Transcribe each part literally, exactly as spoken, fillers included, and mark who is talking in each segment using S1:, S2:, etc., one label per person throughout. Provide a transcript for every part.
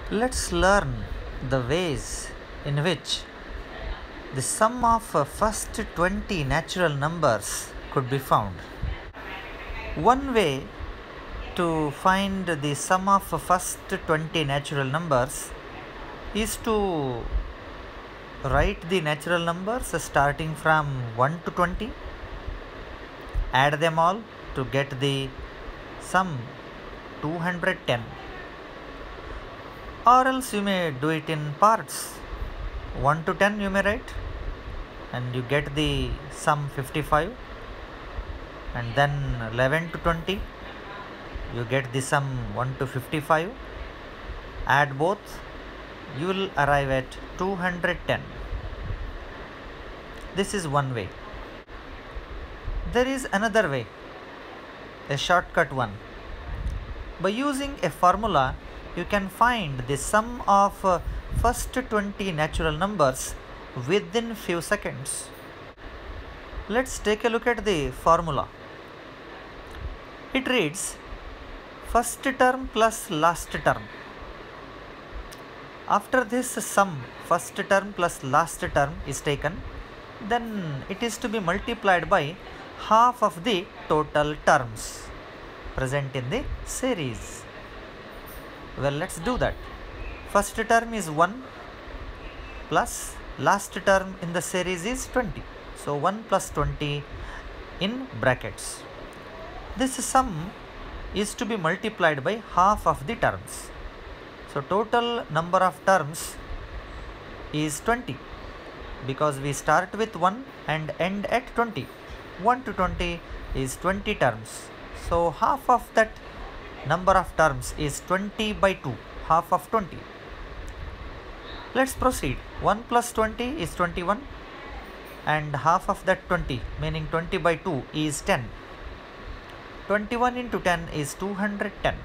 S1: Let's learn the ways in which the sum of uh, first twenty natural numbers could be found. One way to find the sum of first twenty natural numbers is to write the natural numbers starting from one to twenty, add them all to get the sum two hundred ten, or else you may do it in parts. one to ten you may write and you get the sum fifty-five, and then eleven to twenty you get the sum one to fifty-five. Add both, you will arrive at two hundred ten. This is one way. There is another way, a shortcut one. By using a formula, you can find the sum of uh, first twenty natural numbers within few seconds. Let's take a look at the formula. It reads first term plus last term. After this sum, first term plus last term is taken, then it is to be multiplied by half of the total terms present in the series. Well, let's do that. First term is one plus last term in the series is twenty. So one plus twenty in brackets. This sum is to be multiplied by half of the terms. So total number of terms is twenty, because we start with one and end at twenty. one to twenty is twenty terms. So half of that number of terms is twenty by two, half of twenty. Let's proceed. one plus twenty is twenty-one, and half of that twenty, meaning twenty by two, is ten. twenty-one into ten is two hundred ten.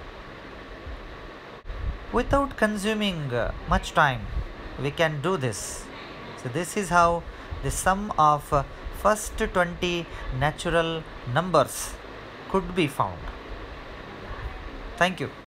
S1: Without consuming uh, much time, we can do this. So this is how the sum of uh, first twenty natural numbers could be found. Thank you.